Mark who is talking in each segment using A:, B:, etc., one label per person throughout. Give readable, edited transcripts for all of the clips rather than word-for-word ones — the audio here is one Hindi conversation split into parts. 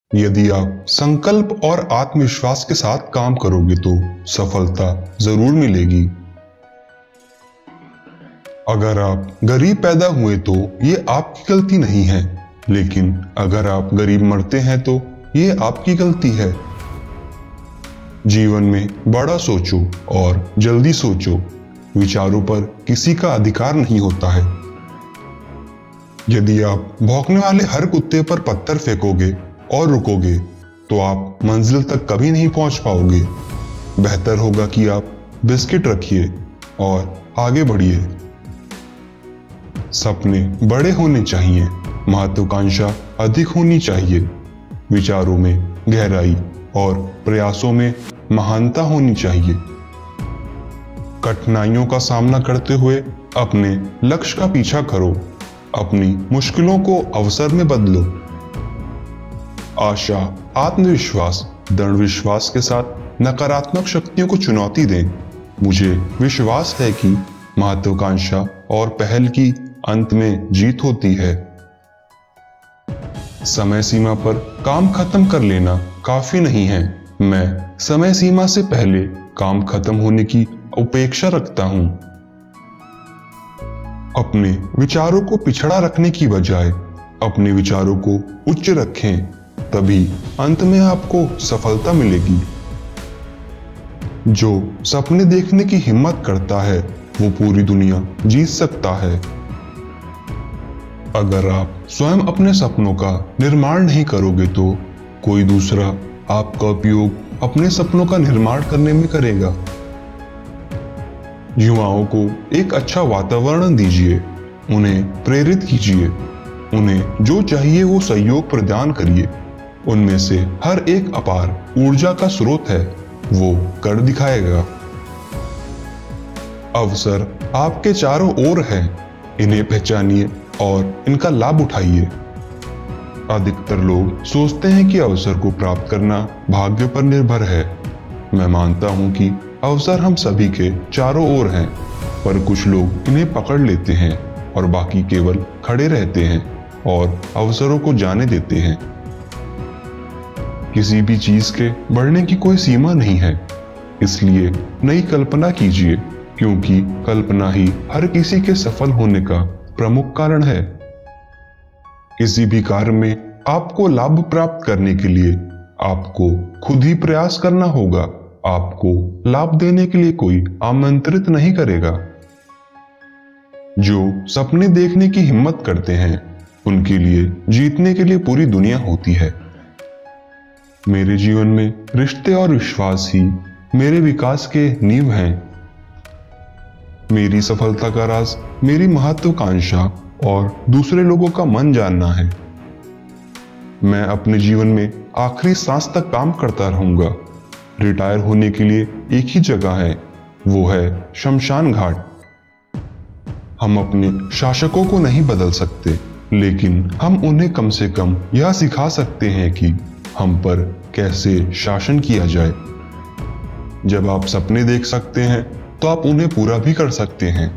A: यदि आप संकल्प और आत्मविश्वास के साथ काम करोगे तो सफलता जरूर मिलेगी। अगर आप गरीब पैदा हुए तो ये आपकी गलती नहीं है, लेकिन अगर आप गरीब मरते हैं तो ये आपकी गलती है। जीवन में बड़ा सोचो और जल्दी सोचो। विचारों पर किसी का अधिकार नहीं होता है। यदि आप भौंकने वाले हर कुत्ते पर पत्थर फेंकोगे और रुकोगे तो आप मंजिल तक कभी नहीं पहुंच पाओगे। बेहतर होगा कि आप बिस्किट रखिए और आगे बढ़िए। सपने बड़े होने चाहिए, महत्वाकांक्षा अधिक होनी चाहिए। विचारों में गहराई और प्रयासों में महानता होनी चाहिए। कठिनाइयों का सामना करते हुए अपने लक्ष्य का पीछा करो। अपनी मुश्किलों को अवसर में बदलो। आशा, आत्मविश्वास, दृढ़ विश्वास के साथ नकारात्मक शक्तियों को चुनौती दें। मुझे विश्वास है कि महत्वाकांक्षा और पहल की अंत में जीत होती है। समय सीमा पर काम खत्म कर लेना काफी नहीं है। मैं समय सीमा से पहले काम खत्म होने की उपेक्षा रखता हूं। अपने विचारों को पिछड़ा रखने की बजाय अपने विचारों को उच्च रखें, तभी अंत में आपको सफलता मिलेगी। जो सपने देखने की हिम्मत करता है वो पूरी दुनिया जीत सकता है। अगर आप स्वयं अपने सपनों का निर्माण नहीं करोगे तो कोई दूसरा आपका उपयोग अपने सपनों का निर्माण करने में करेगा। युवाओं को एक अच्छा वातावरण दीजिए, उन्हें प्रेरित कीजिए, उन्हें जो चाहिए वो सहयोग प्रदान करिए। उनमें से हर एक अपार ऊर्जा का स्रोत है, वो कर दिखाएगा। अवसर आपके चारों ओर है, इन्हें पहचानिए और इनका लाभ उठाइए। अधिकतर लोग सोचते हैं कि अवसर को प्राप्त करना भाग्य पर निर्भर है। मैं मानता हूं कि अवसर हम सभी के चारों ओर हैं, पर कुछ लोग इन्हें पकड़ लेते हैं और बाकी केवल खड़े रहते हैं और अवसरों को जाने देते हैं। किसी भी चीज के बढ़ने की कोई सीमा नहीं है, इसलिए नई कल्पना कीजिए, क्योंकि कल्पना ही हर किसी के सफल होने का प्रमुख कारण है। किसी भी कार्य में आपको लाभ प्राप्त करने के लिए आपको खुद ही प्रयास करना होगा। आपको लाभ देने के लिए कोई आमंत्रित नहीं करेगा। जो सपने देखने की हिम्मत करते हैं उनके लिए जीतने के लिए पूरी दुनिया होती है। मेरे जीवन में रिश्ते और विश्वास ही मेरे विकास के नींव हैं। मेरी सफलता का राज मेरी महत्वाकांक्षा और दूसरे लोगों का मन जानना है। मैं अपने जीवन में आखिरी सांस तक काम करता रहूंगा। रिटायर होने के लिए एक ही जगह है, वो है शमशान घाट। हम अपने शासकों को नहीं बदल सकते, लेकिन हम उन्हें कम से कम यह सिखा सकते हैं कि हम पर कैसे शासन किया जाए। जब आप सपने देख सकते हैं तो आप उन्हें पूरा भी कर सकते हैं।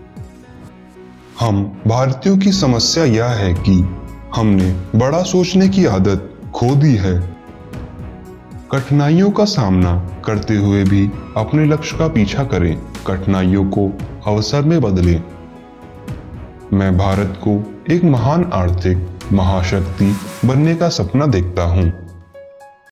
A: हम भारतीयों की समस्या यह है कि हमने बड़ा सोचने की आदत खो दी है। कठिनाइयों का सामना करते हुए भी अपने लक्ष्य का पीछा करें, कठिनाइयों को अवसर में बदलें। मैं भारत को एक महान आर्थिक महाशक्ति बनने का सपना देखता हूं।